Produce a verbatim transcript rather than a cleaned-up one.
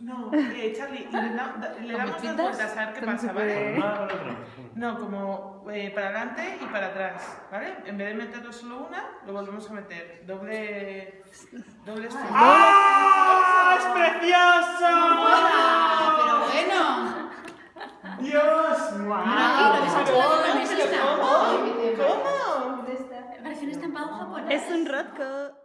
No, eh, Charlie, y le, da, da, le damos dos vueltas a ver qué pasa, ¿vale? No, como eh, para adelante y para atrás, ¿vale? En vez de meterlo solo una, lo volvemos a meter. Doble... Doble esto. ¡Ah! ¡Es precioso! Pero bueno. ¡Dios! ¡Wow! ¿Cómo? ¿Cómo? Parece un estampado japonés. Es un rotco.